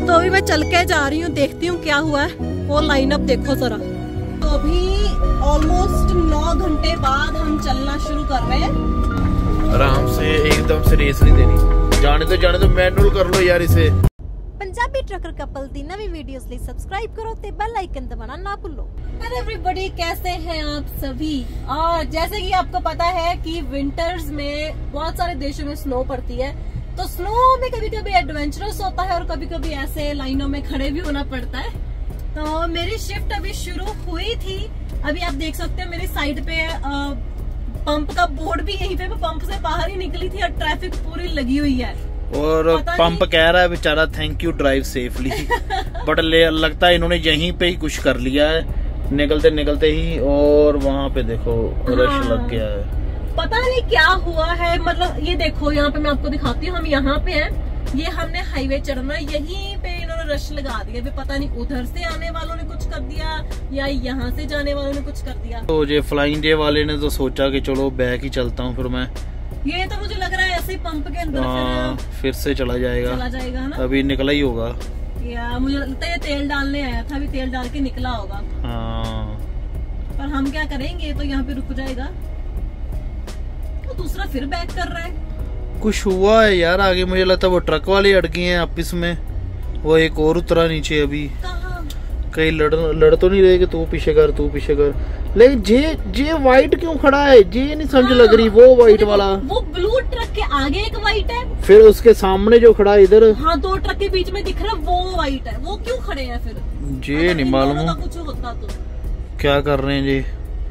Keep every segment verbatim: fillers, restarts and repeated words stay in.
तो अभी मैं चल के जा रही हूँ, देखती हूँ क्या हुआ है। वो लाइन अप देखो जरा। तो अभी ऑलमोस्ट नौ घंटे बाद हम चलना शुरू कर रहे हैं। आराम से, एकदम से रेस नहीं देनी। जाने तो जाने तो मैनुअल कर लो यार इसे। पंजाबी ट्रकर कपल दी नवी वीडियोस ਲਈ सब्सक्राइब करो ते बेल आइकन दबाना ना भूलो। हेलो एवरीबॉडी, कैसे हैं आप सभी। और जैसे कि आपको पता है कि विंटर्स में बहुत सारे देशों में स्नो पड़ती है, तो स्नो में कभी कभी एडवेंचरस होता है और कभी कभी ऐसे लाइनों में खड़े भी होना पड़ता है। तो मेरी शिफ्ट अभी शुरू हुई थी। अभी आप देख सकते हैं मेरी साइड पे आ, पंप का बोर्ड भी यहीं पे, पंप से बाहर ही निकली थी और ट्रैफिक पूरी लगी हुई है। और पंप कह रहा है बेचारा thank you drive safely but लगता है इन्होंने यहीं पे ही कुछ कर लिया है निकलते निकलते ही। और वहाँ पे देखो रश हाँ। लग गया है, पता नहीं क्या हुआ है। मतलब ये देखो, यहाँ पे मैं आपको दिखाती हूँ, हम यहाँ पे हैं, ये हमने हाईवे चढ़ना, यहीं पे इन्होंने रश लगा दिया। अभी पता नहीं उधर से आने वालों ने कुछ कर दिया या यहाँ से जाने वालों ने कुछ कर दिया। तो ये फ्लाइंग डे वाले ने तो सोचा कि चलो बैक ही चलता हूँ, फिर मैं ये तो मुझे लग रहा है ऐसे ही पंप के अंदर आ, फिर, फिर से चला जाएगा चला जाएगा ना। अभी निकला ही होगा या मुझे लगता है ये तेल डालने आया था, अभी तेल डाल के निकला होगा। हाँ। पर हम क्या करेंगे, तो यहाँ पे रुक जाएगा। तो दूसरा फिर बैक कर रहा है। कुछ हुआ है यार आगे, मुझे लगता है वो ट्रक वाले अटके हैं आपस में। वो एक और उतरा नीचे अभी। कहीं लड़ लड़ तो नहीं रहे कि तू पीछे कर तू पीछे कर। लेकिन जे जे व्हाइट क्यों खड़ा है, जे नहीं समझ हाँ, लग रही। वो व्हाइट वाला, वो ब्लू ट्रक के आगे एक व्हाइट है, फिर उसके सामने जो खड़ा है इधर, हाँ दो ट्रक के बीच में दिख रहा है वो व्हाइट है। वो क्यों खड़े हैं फिर, जे नहीं मालूम कुछ होता तो क्या कर रहे हैं जी।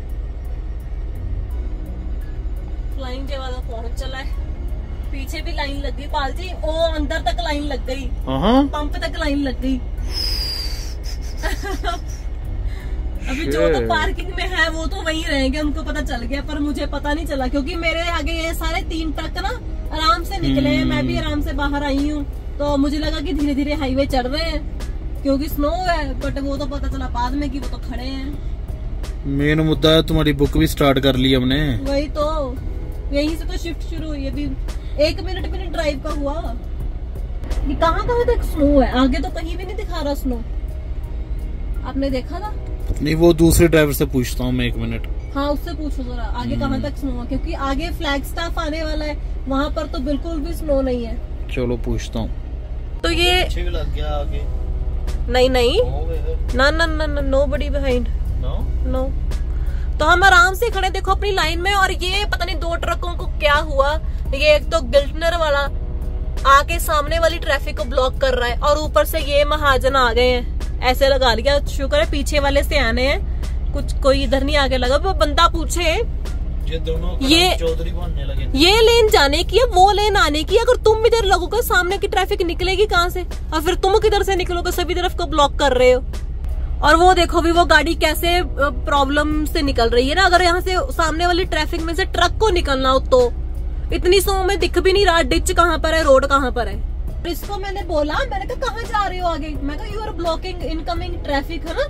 फ्लाइंग डे वाला पहुंच चला है, पीछे भी लाइन लग गई पाल जी। ओ अंदर तक लाइन लग गई, पंप तक लाइन लग गई अभी जो तो पार्किंग में है वो तो वहीं रहेंगे, उनको पता चल गया। पर मुझे पता नहीं चला क्योंकि मेरे आगे ये सारे तीन ट्रक ना आराम से निकले हैं, मैं भी आराम से बाहर आई हूँ। तो मुझे लगा कि धीरे धीरे हाईवे चढ़ रहे हैं क्योंकि स्नो है, बट वो तो पता चला बाद में कि वो तो खड़े हैं। मेन मुद्दा है तुम्हारी बुक भी स्टार्ट कर ली हमने। वही तो, यहीं से तो शिफ्ट शुरू हुई। अभी एक मिनट मिनट ड्राइव का हुआ। ये कहाँ कहाँ तक स्नो है, आगे तो कहीं भी नहीं दिखा रहा स्नो। आपने देखा था? नहीं, वो दूसरे ड्राइवर से पूछता हूँ मैं, एक मिनट। हाँ उससे पूछो जरा आगे कहाँ तक स्नो है, क्योंकि आगे फ्लैग स्टाफ आने वाला है, वहाँ पर तो बिल्कुल भी स्नो नहीं है। चलो पूछता हूँ। तो ये भी लग गया आगे। नहीं नहीं ना ना ना नो बडी बिहाइंड नो। तो हम आराम से खड़े देखो अपनी लाइन में, और ये पता नहीं दो ट्रकों को क्या हुआ। ये एक तो गिल्टनर वाला आके सामने वाली ट्रैफिक को ब्लॉक कर रहा है, और ऊपर से ये महाजन आ गए हैं, ऐसे लगा लिया। शुक्र है पीछे वाले से आने हैं, कुछ कोई इधर नहीं आगे लगा। वो बंदा पूछे ये दोनों ये चौधरी बनने लगे, ये लेन जाने की है वो लेन आने की। अगर तुम इधर लगोगे सामने की ट्रैफिक निकलेगी कहाँ से, और फिर तुम किधर से निकलोगे, सभी तरफ को ब्लॉक कर रहे हो। और वो देखो भी वो गाड़ी कैसे प्रॉब्लम से निकल रही है ना। अगर यहाँ से सामने वाली ट्रैफिक में से ट्रक को निकलना हो तो इतनी स्नो में दिख भी नहीं रहा डिच कहाँ पर है, रोड कहाँ पर है। इसको मैंने बोला, मैंने कहा कहाँ जा रही हो आगे, मैं कहा you are blocking incoming traffic, है ना।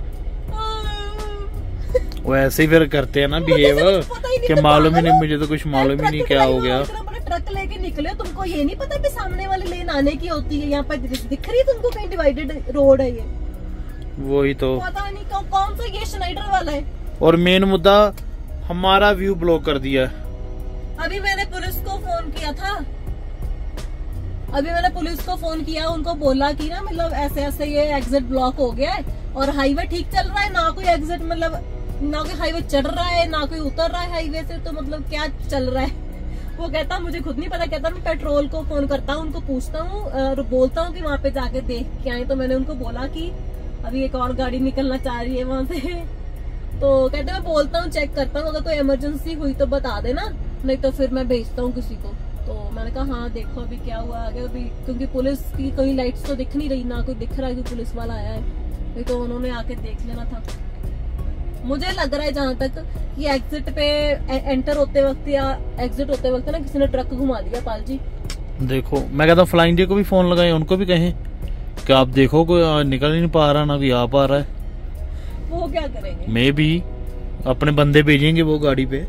वो ऐसे ही फिर करते हैं ना बिहेव कि मालूम ही नहीं, मुझे तो कुछ मालूम ही नहीं क्या हो गया। ट्रक लेके निकले, तुमको ये नहीं पता कि सामने वाली लेन आने की होती है। यहाँ पर दिख रही है तुमको कहीं डिवाइडेड रोड है ये, वही तो पता नहीं कौन कौन सा ये स्नाइडर वाला है। और मेन मुद्दा हमारा व्यू ब्लॉक कर दिया। अभी मैंने पुलिस को फोन किया था, अभी मैंने पुलिस को फोन किया, उनको बोला कि ना मतलब ऐसे ऐसे ये एग्जिट ब्लॉक हो गया है और हाईवे ठीक चल रहा है, ना कोई एग्जिट मतलब ना कोई हाईवे चढ़ रहा है ना कोई उतर रहा है हाईवे से, तो मतलब क्या चल रहा है। वो कहता मुझे खुद नहीं पता, कहता मैं पेट्रोल को फोन करता हूँ, उनको पूछता हूँ और बोलता हूँ कि वहाँ पे जाके देख के आए। तो मैंने उनको बोला कि अभी एक और गाड़ी निकलना चाह रही है वहाँ से, तो कहते मैं बोलता हूँ चेक करता हूँ, अगर कोई इमरजेंसी हुई तो बता देना, नहीं तो फिर मैं भेजता हूँ किसी को। तो मैंने कहा हाँ देखो अभी क्या हुआ आगे, अभी क्योंकि पुलिस की कोई लाइट्स तो दिख नहीं रही, ना कोई दिख रहा है कि पुलिस वाला आया है, नहीं तो उन्होंने आके देख लेना था। मुझे लग रहा है जहाँ तक कि एग्जिट पे एंटर होते वक्त या एग्जिट होते वक्त ना किसी ने ट्रक घुमा दिया पाल जी। देखो मैं कहता हूँ फ्लाइंग डे को भी फोन लगाए, उनको भी कहें कि आप देखो कोई निकल ही नहीं पा रहा ना भी आ पा रहा है। वो क्या करेंगे, मे भी अपने बंदे भेजेंगे वो गाड़ी पे,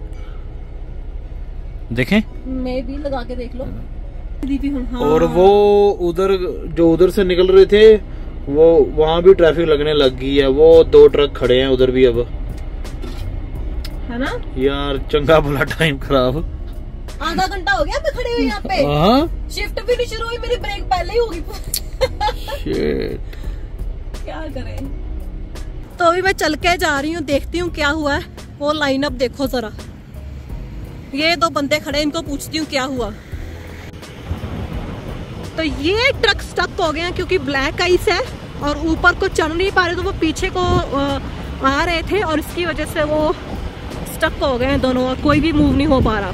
देखें मैं भी लगा के देख लो। हाँ। और वो उधर जो उधर से निकल रहे थे वो वहाँ भी ट्रैफिक लगने लग गई है, वो दो ट्रक खड़े हैं उधर भी अब, है ना यार चंगा भला टाइम खराब। आधा घंटा हो गया मैं खड़े हुए यहाँ पे। हाँ शिफ्ट भी नहीं शुरू हुई, मेरी ब्रेक पहले ही होगी। शिट। क्या करें। तो अभी मैं चल के जा रही हूँ, देखती हूँ क्या हुआ है। वो लाइन अप देखो जरा, ये दो बंदे खड़े, इनको पूछती हूँ क्या हुआ। तो ये ट्रक स्टक हो गए हैं क्योंकि ब्लैक आइस है और ऊपर को चढ़ नहीं पा रहे, तो वो पीछे को आ रहे थे और इसकी वजह से वो स्टक हो गए हैं दोनों, और कोई भी मूव नहीं हो पा रहा।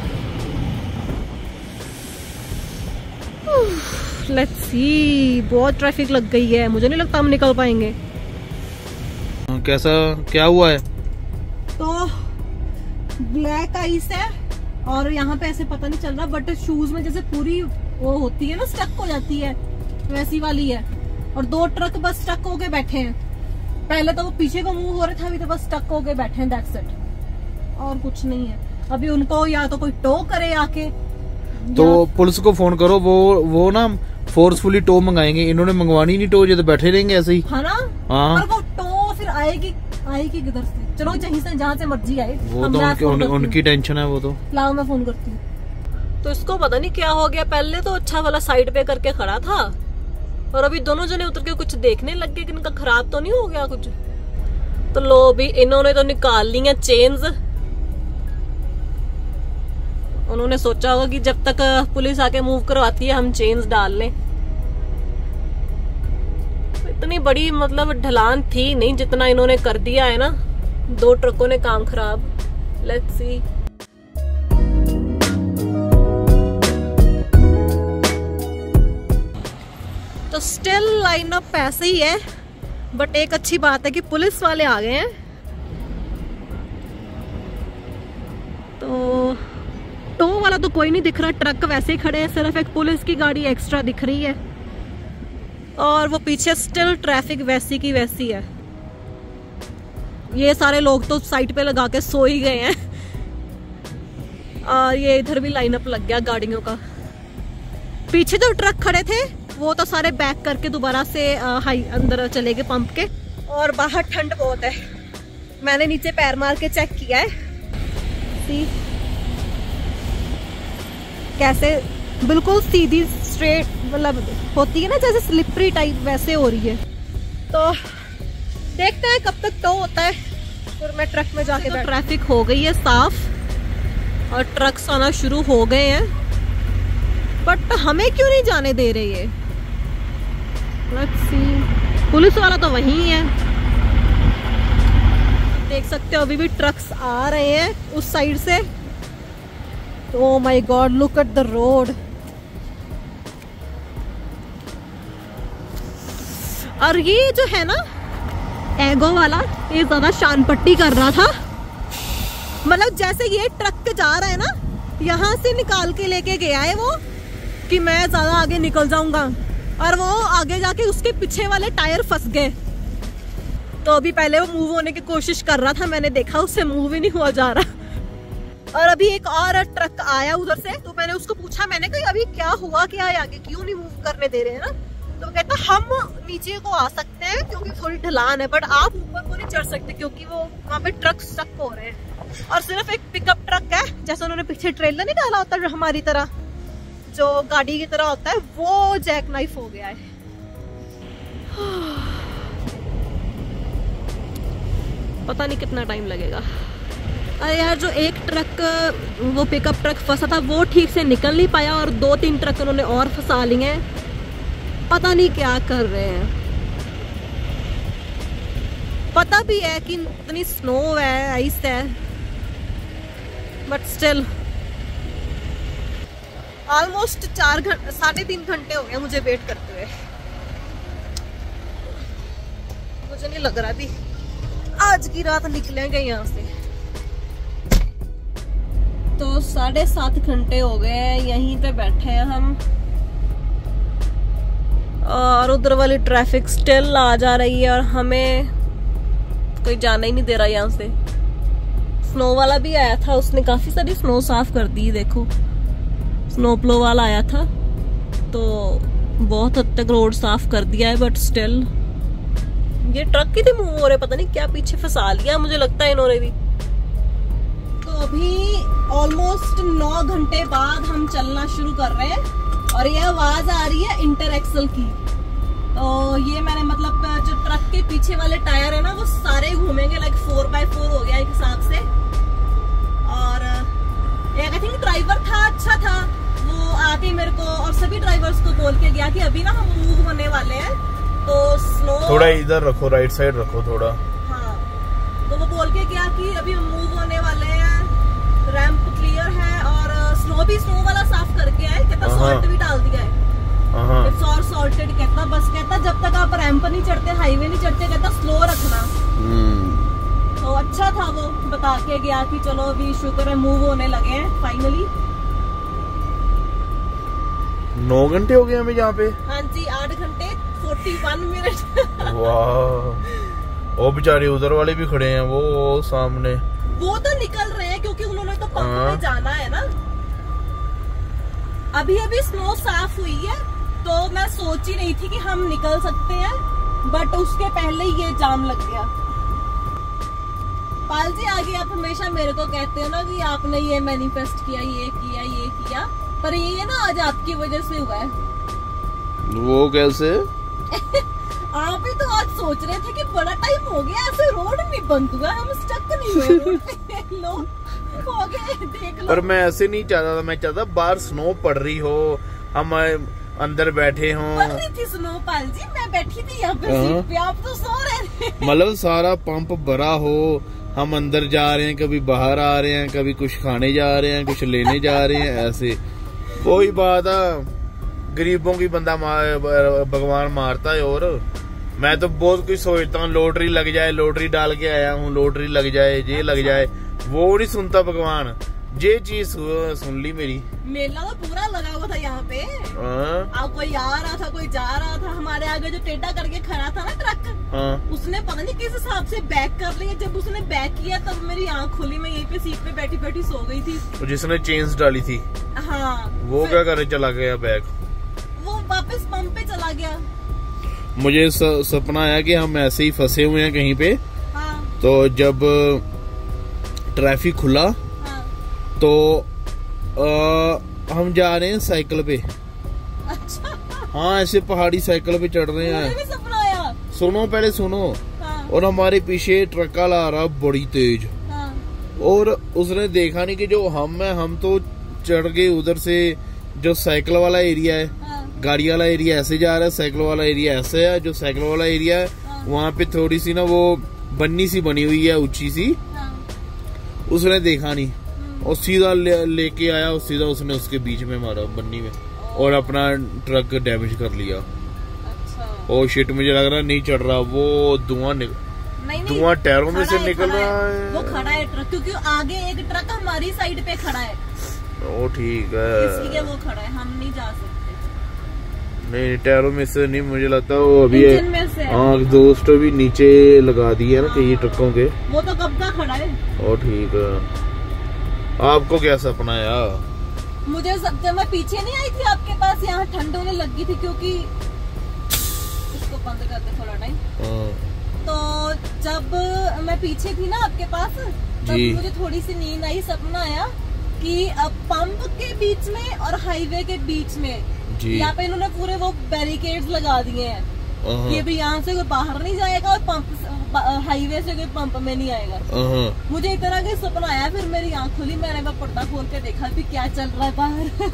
लेट्स सी, बहुत ट्रैफिक लग गई है, मुझे नहीं लगता हम निकल पाएंगे। कैसा क्या हुआ है? तो ब्लैक आइस है और यहाँ पे ऐसे पता नहीं चल रहा, बट शूज में जैसे पूरी वो होती है ना, स्टक हो जाती है, वैसी वाली है। और दो ट्रक बस स्टक होके बैठे हैं। पहले तो वो पीछे को मूव हो रहे थे, अभी तो बस स्टक होके बैठे हैं, दैट्स इट, और कुछ नहीं है। अभी उनको या तो कोई टो करे आके, तो पुलिस को फोन करो, वो वो ना फोर्सफुली टो मंगाएंगे। इन्होंने मंगवानी नहीं टो, ये तो बैठे रहेंगे ऐसे ही। हाँ ना, हाँ। पर वो टो फिर आएगी आएगी किधर से? चलो जहीं से जहाँ से मर्जी आए, वो तो उनकी, उन, उनकी टेंशन है वो तो। लाओ मैं फोन करती हूँ। तो इसको पता नहीं क्या हो गया, पहले तो अच्छा वाला साइड पे करके खड़ा था और अभी दोनों जने उतर के कुछ देखने लग गए कि इनका खराब तो नहीं हो गया कुछ। तो लो भी इन्होंने तो निकाल ली है चेन्स। उन्होंने सोचा होगा कि जब तक पुलिस आके मूव करवाती है हम चेन्स डाल लें। इतनी बड़ी मतलब ढलान थी नहीं जितना इन्होंने कर दिया है ना, दो ट्रकों ने काम खराब। Let's see. तो स्टिल लाइन अप ऐसे ही है, बट एक अच्छी बात है कि पुलिस वाले आ गए हैं। तो टो वाला तो कोई नहीं दिख रहा, ट्रक वैसे ही खड़े हैं, सिर्फ एक पुलिस की गाड़ी एक्स्ट्रा दिख रही है और वो पीछे स्टिल ट्रैफिक वैसी की वैसी है। ये सारे लोग तो साइड पे लगा के सो ही गए हैं और ये इधर भी लाइनअप लग गया गाड़ियों का। पीछे जो ट्रक खड़े थे वो तो सारे बैक करके दोबारा से हाई अंदर चले गए पंप के। और बाहर ठंड बहुत है, मैंने नीचे पैर मार के चेक किया है, सी कैसे बिल्कुल सीधी स्ट्रेट, मतलब होती है ना जैसे स्लिपरी टाइप, वैसे हो रही है। तो देखते हैं कब तक टो होता है, फिर मैं ट्रक में जाके। तो ट्रैफिक हो गई है साफ और ट्रक्स आना शुरू हो गए हैं, बट हमें क्यों नहीं जाने दे रहे ये? Let's see. पुलिस वाला तो वहीं है, देख सकते हो अभी भी ट्रक्स आ रहे हैं उस साइड से। Oh my God, look at the road. और ये जो है ना एगो वाला, ये ज्यादा शान पट्टी कर रहा था। मतलब जैसे ये ट्रक के जा रहा है ना, यहाँ से निकाल के लेके गया है वो कि मैं ज्यादा आगे निकल जाऊंगा, और वो आगे जाके उसके पीछे वाले टायर फंस गए। तो अभी पहले वो मूव होने की कोशिश कर रहा था, मैंने देखा उससे मूव ही नहीं हुआ जा रहा। और अभी एक और ट्रक आया उधर से, तो मैंने उसको पूछा, मैंने कहा अभी क्या हुआ, क्या है आगे, क्यों नहीं मूव करने दे रहे हैं ना? तो कहता हम नीचे को आ सकते हैं क्योंकि थोड़ी ढलान है, बट आप ऊपर को नहीं चढ़ सकते क्योंकि वो वहाँ पे ट्रक स्टक हो रहे हैं। और सिर्फ एक पिकअप ट्रक है, जैसे उन्होंने पीछे ट्रेलर नहीं डाला होता जो हमारी तरह, जो गाड़ी की तरह होता है, वो जैक नाइफ हो गया है। पता नहीं कितना टाइम लगेगा। अरे यार, जो एक ट्रक वो पिकअप ट्रक फंसा था वो ठीक से निकल नहीं पाया और दो तीन ट्रक उन्होंने और फंसा लिए हैं। पता नहीं क्या कर रहे हैं। पता भी है कि इतनी स्नो है, आइस है, बट स्टिल ऑलमोस्ट चार घंटे साढ़े तीन घंटे हो गए मुझे वेट करते हुए। मुझे नहीं लग रहा अभी आज की रात निकलेंगे यहाँ से। तो साढ़े सात घंटे हो गए यहीं पे बैठे हैं हम, और उधर वाली ट्रैफिक स्टिल आ जा रही है और हमें कोई जाना ही नहीं दे रहा यहाँ से। स्नो वाला भी आया था, उसने काफी सारी स्नो साफ कर दी। देखो, स्नो प्लो वाला आया था तो बहुत हद तक रोड साफ कर दिया है, बट स्टिल ये ट्रक की थी मूव हो रहे, पता नहीं क्या पीछे फंसा लिया मुझे लगता है इन्होंने भी। तो अभी ऑलमोस्ट नौ घंटे बाद हम चलना शुरू कर रहे हैं और ये आवाज आ रही है इंटर एक्सल की। तो ये मैंने मतलब जो ट्रक के पीछे वाले टायर है ना वो सारे घूमेंगे, लाइक फोर बाय फोर हो गया एक हिसाब से। और आई थिंक ड्राइवर था अच्छा था, वो आके मेरे को और सभी ड्राइवर्स को बोल के गया कि अभी ना हम मूव होने वाले हैं तो स्नो थोड़ा इधर रखो, राइट साइड रखो थोड़ा। हाँ, तो वो बोल के गया कि अभी हम मूव होने वाले हैं, रैंप क्लियर है और स्नो भी स्नो वाला साफ करके आए, कहता सॉल्ट भी डाल दिया है, इट्स ऑल सॉल्टेड। कहता बस कहता जब तक आप रैंप नहीं चढ़ते, हाईवे नहीं चढ़ते, कहता स्लो रखना। तो अच्छा था वो बता के गया कि चलो अभी शुक्र है मूव होने लगे हैं फाइनली। नौ घंटे हो गए हमें यहाँ पे। हाँ जी, आठ घंटे फोर्टी वन मिनट। वाह, वो बेचारे उधर वाले भी खड़े हैं, वो, वो सामने वो तो निकल रहे हैं क्योंकि उन्होंने तो पंप में जाना है ना। अभी अभी स्नो साफ हुई है तो मैं सोच ही नहीं थी कि हम निकल सकते हैं, बट उसके पहले ही ये जाम लग गया। पाल जी आगे आप हमेशा मेरे को कहते हो ना कि आपने ये मैनिफेस्ट किया, ये किया, ये किया, पर ये ना आज आपकी वजह से हुआ है। वो कैसे? आप ही तो आज सोच रहे थे कि बड़ा टाइम हो गया, ऐसे रोड नहीं बंद हुआ, हम स्टक नहीं हुए रोड पे। लो हो गए, देख लो। पर मैं ऐसे नहीं चाहता था, मैं चाहता बाहर स्नो पड़ रही हो, हम अंदर बैठे हों। पड़ रही थी स्नो पाल जी, मैं बैठी थी यहाँ पे सीट पे, आप तो सो रहे थे। मतलब सारा पंप भरा हो, हम अंदर जा रहे हैं, कभी बाहर आ रहे हैं, कभी कुछ खाने जा रहे हैं, कुछ लेने जा रहे हैं, ऐसे कोई बात है। गरीबों की बंदा मार, भगवान मारता है। और मैं तो बहुत कुछ सोचता हूँ, लॉटरी लग जाए, लॉटरी डाल के आया हूँ, लॉटरी लग जाए, ये लग जाए, वो नहीं सुनता भगवान। ये चीज सुन ली मेरी। मेला तो पूरा लगा हुआ था यहाँ पे। आप कोई आ रहा था, कोई जा रहा था, हमारे आगे जो टेढ़ा करके खड़ा था ना ट्रक, हाँ। उसने पता नहीं किस हिसाब से बैक कर लिया। जब उसने बैक किया तब मेरी आँख खुली, मैं यहीं पे सीट पे बैठी बैठी सो गई थी। जिसने चेन्स डाली थी, हाँ, वो क्या करे, चला गया बैक, वो वापस पंप पे चला गया। मुझे सपना आया कि हम ऐसे ही फंसे हुए हैं कहीं पे, हाँ। तो जब ट्रैफिक खुला, हाँ। तो आ, हम जा रहे हैं साइकिल पे। अच्छा। हाँ, ऐसे पहाड़ी साइकिल पे चढ़ रहे हैं। मुझे भी सपना आया। सुनो पहले सुनो, हाँ। और हमारे पीछे ट्रक वाला आ रहा बड़ी तेज, हाँ। और उसने देखा नहीं कि जो हम है, हम तो चढ़ गए उधर से, जो साइकिल वाला एरिया है, हाँ। गाड़ी वाला एरिया ऐसे जा रहा है, साइकिल वाला एरिया ऐसे है। जो साइकिल वाला एरिया है, हाँ। वहाँ पे थोड़ी सी ना वो बन्नी सी बनी हुई है, ऊंची सी, हाँ। उसने देखा नहीं और सीधा लेके ले आया, और सीधा उसने उसके बीच में मारा बन्नी में, और अपना ट्रक डैमेज कर लिया। अच्छा। ओ शिट, मुझे लग रहा नहीं चढ़ रहा, वो धुआं धुआं टायरों में से निकल रहा है। वो खड़ा है ट्रक, क्योंकि आगे एक ट्रक हमारी साइड पे खड़ा है। ओ ठीक है, इसलिए वो खड़ा है, हम नहीं जा सकते। नहीं, टायरों में से नहीं, मुझे लगता है वो अभी हाँ दोस्त भी नीचे लगा दिए है ना कई ट्रकों के। वो तो कब का खड़ा है। ओ ठीक है। आपको क्या सपना है यार? मुझे सब, जब मैं पीछे नहीं आई थी आपके पास, यहाँ ठंड होने लगी थी, क्योंकि इसको बंद करते थोड़ा टाइम। तो जब मैं पीछे थी ना आपके पास, तब मुझे थोड़ी सी नींद आई, सपना आया कि अब पंप के बीच में और हाईवे के बीच में यहाँ पे इन्होंने पूरे वो बैरिकेड्स लगा दिए हैं कि अभी यहाँ से कोई बाहर नहीं जाएगा और पंप हाईवे से कोई पंप में नहीं आएगा। मुझे इस तरह का सपना आया, फिर मेरी आँख खुली, मैंने वो पर्दा खोल के देखा भी क्या चल रहा है बाहर।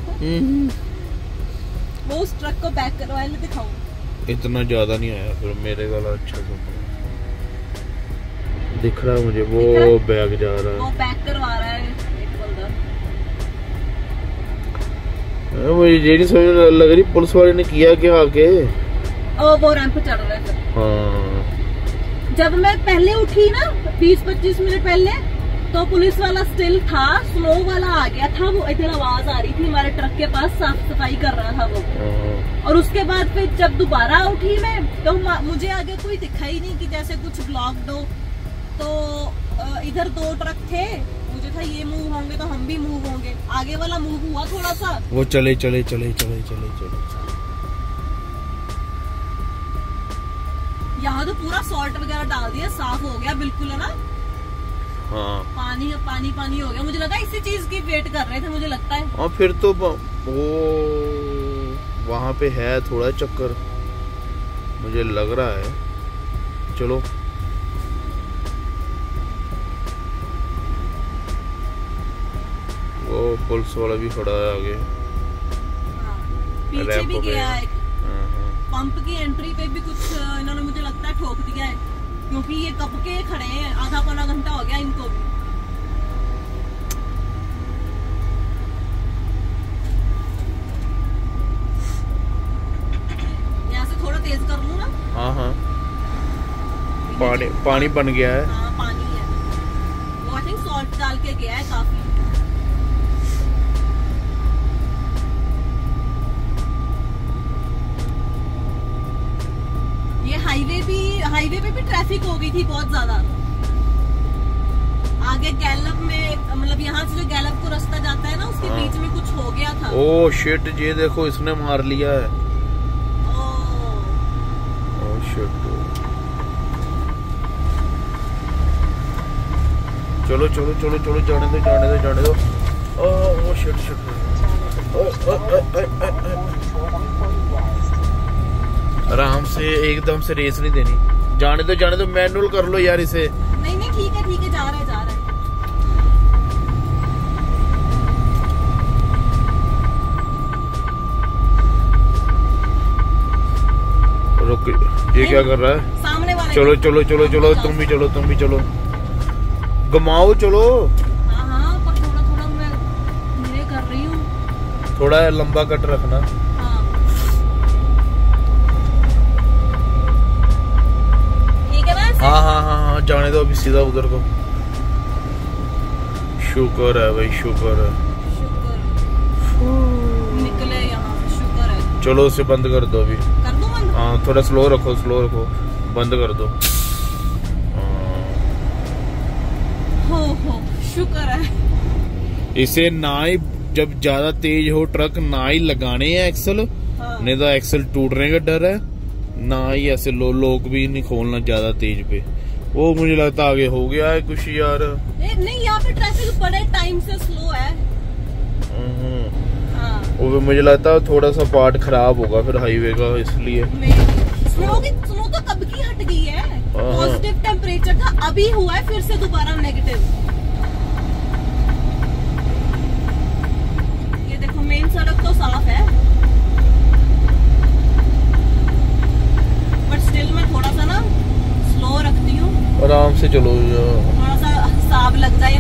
वो उस ट्रक को बैक करवाए, दिखाऊं। इतना ज्यादा नहीं आया, फिर मेरे वाला अच्छा सपना दिख रहा है मुझे, वो बैक जा रहा है, वो बैक करवा रहा है एक बंदा। मुझे ये नहीं समझ लग रही पुलिस वाले ने किया क्या आके। ओ, वो रैंप चढ़ रहे थे। हाँ। जब मैं पहले उठी ना बीस पच्चीस मिनट पहले, तो पुलिस वाला स्टिल था, स्नो वाला आ गया था, वो इधर आवाज आ रही थी हमारे ट्रक के पास, साफ सफाई कर रहा था वो। और उसके बाद फिर जब दोबारा उठी मैं, तो मुझे आगे कोई दिखा ही नहीं कि जैसे कुछ ब्लॉक्ड हो। तो इधर दो ट्रक थे, मुझे था ये मूव होंगे तो हम भी मूव होंगे। आगे वाला मूव हुआ थोड़ा सा, वो चले चले चले चले चले चले यहाँ तो पूरा सॉल्ट वगैरह डाल दिया, साफ हो गया बिल्कुल, है ना। हाँ पानी पानी पानी हो गया। मुझे लगा इसी चीज की वेट कर रहे थे, मुझे लगता है। और फिर तो वो वहाँ पे है थोड़ा चक्कर, मुझे लग रहा है। चलो वो पुलिस वाला भी खड़ा है आगे। हाँ, पीछे भी गया है। पंप की एंट्री पे भी कुछ इन्होंने मुझे लगता है ठोक दिया है, क्योंकि ये कब के खड़े हैं, आधा पौना घंटा हो गया इनको भी। यहाँ से थोड़ा तेज कर लूं ना। हाँ हाँ पानी पानी बन गया है। हाँ पानी है, वो आई थिंक सॉल्ट डाल के गया है काफी। ये हाईवे भी हाईवे पे भी ट्रैफिक हो गई थी बहुत ज्यादा। आगे गैलप में, मतलब यहाँ से जो गैलप को रास्ता जाता है ना, उसके हाँ। बीच में कुछ हो गया था। ओ शिट, ये देखो इसने मार लिया है। Oh, oh shit. चलो चलो चलो चलो जाने दो जाने दो जाने दो। ओ ओ शिट शिट। ओ ओ ओ आराम से, एकदम से रेस नहीं देनी। जाने दो जाने दो, मैनुअल कर लो यार इसे। नहीं नहीं ठीक है ठीक है, जा रहा है जा रहा है। रुक, ये क्या कर रहा है? सामने वाले। चलो चलो चलो चलो, तुम भी चलो तुम भी चलो, घुमाओ चलो। हाँ हाँ, पर थोड़ा थोड़ा मैं धीरे कर रही हूँ। थोड़ा लंबा कट रखना। हाँ ठीक है ना ऐसे? हाँ हाँ हाँ हाँ जाने दो अभी सीधा उधर को। शुक्र है भाई, शुक्र है। शुक्र निकले यहाँ से, शुक्र है। चलो उसे बंद कर दो अभी। कर दूँ बंद? हाँ थोड़ा स्लो रखो, स्लो रखो, बंद कर दो। हो हो शुक्र है। इसे ना ही जब ज्यादा तेज हो ट्रक ना ही लगाने हैं एक्सल। हाँ। नहीं तो एक्सल टूटने का डर है। ना ही ऐसे लो लोग भी नहीं खोलना ज्यादा तेज पे। वो मुझे लगता आगे हो गया है कुछ यार। ए, नहीं यहाँ पे ट्रैफिक बड़े टाइम से स्लो है। हाँ। वो मुझे लगता है थोड़ा सा पार्ट खराब होगा फिर हाईवे का, इसलिए। स्नो की स्नो तो कब की हट गई है। पॉजिटिव टेम्परेचर था, अभी हुआ है फिर से दोबारा नेगेटिव। ये देखो मेन सड़क तो साफ है, बट स्टिल मैं थोड़ा सा ना स्लो रखती हूँ। आराम से चलो, थोड़ा सा हिसाब लग जाए